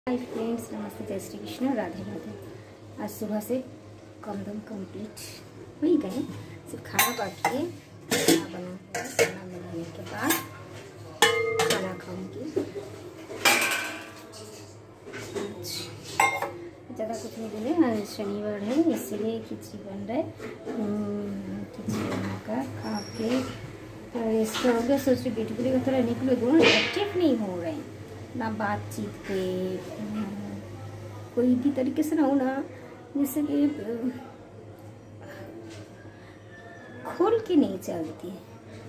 Hi friends, नमस्ते, जय श्री कृष्ण, राधे राधे। आज सुबह से कम दम कंप्लीट हो ही गए, सिर्फ खाना बाकी है। खाना बना हुआ, खाना बनाने के बाद खाना खाऊंगी। ज़्यादा कुछ नहीं बने, आज शनिवार है इसलिए खिचड़ी बन रहा है। खिचड़ी बनाकर खा के रेस्ट हो गया। सोच रही बेटी की तरह निकलो, दोनों एक्टिव नहीं हो रहे हैं ना, बातचीत पे कोई भी तरीके से ना हो ना, जैसे कि खोल के नहीं चलती है,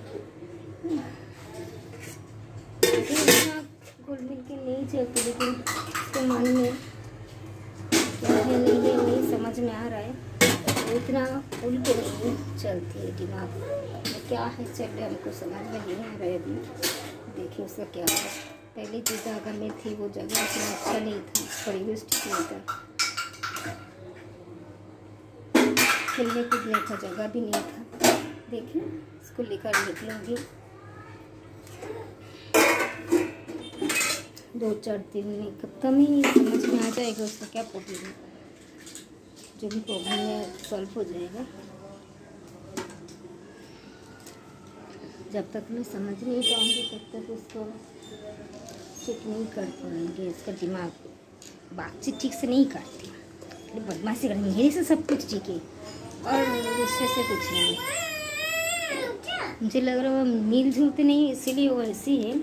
खोल मिल के नहीं चलती, लेकिन उसके मन में क्या है नहीं समझ में आ रहा है। तो इतना खोल के नहीं चलती है दिमाग में, क्या है चल रहा है हमको समझ में नहीं आ रहा है अभी। देखिए उसका क्या है। पहले जिस जगह में थी वो जगह उतना अच्छा नहीं था, परिवेश ठीक नहीं था, खेलने कूदने का जगह भी नहीं था। देखिए इसको लेकर निकलूँगी 2-4 दिन में, कब तक ही समझ में आ जाएगा उसका क्या प्रॉब्लम है। जो भी प्रॉब्लम है सॉल्व हो जाएगा। जब तक मैं समझ नहीं पाऊँगी तब तक उसको ठीक नहीं कर पाएंगे। इसका दिमाग बातचीत ठीक से नहीं करती, बदमाशी करती, मेरे से सब कुछ ठीक है और दूसरे से कुछ नहीं। मुझे लग रहा है वो मिलजुलते नहीं, इसीलिए वो ऐसी है।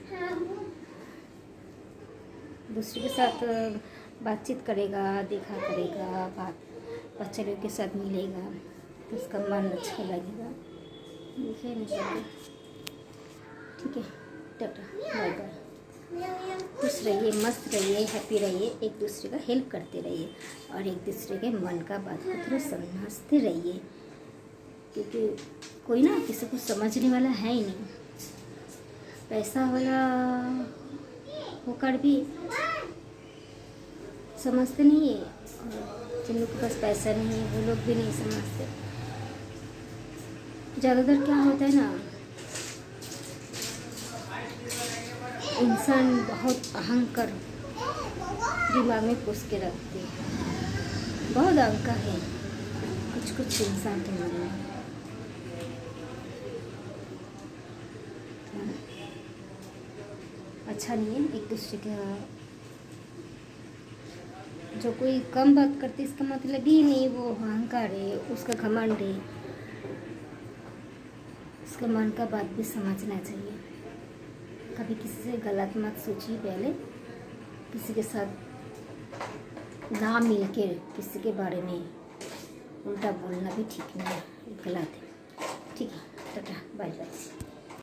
दूसरे के साथ बातचीत करेगा, देखा करेगा, बच्चे लोग के साथ मिलेगा तो उसका मन अच्छा लगेगा। देखिए निकल, ठीक है, टाटा बाय बाय। खुश रहिए, मस्त रहिए, हैप्पी रहिए, एक दूसरे का हेल्प करते रहिए और एक दूसरे के मन का बात को थोड़ा समझते रहिए, क्योंकि कोई ना किसी को समझने वाला है ही नहीं। पैसा वाला होकर भी समझते नहीं है, और जिन लोग के पास पैसा नहीं है वो लोग भी नहीं समझते। ज़्यादातर क्या होता है ना, इंसान बहुत अहंकार दिमाग में पुस के रखते हैं, बहुत अहंकार है कुछ इंसान के मन में। अच्छा नहीं है एक दूसरे का। जो कोई कम बात करते इसका मतलब ही नहीं वो अहंकार है, उसका घमंड है। उसका मन का बात भी समझना चाहिए। कभी किसी से गलत मत सोचिए, पहले किसी के साथ ना मिल के किसी के बारे में उल्टा बोलना भी ठीक नहीं है, गलत है। ठीक है, टाटा बाय बाय।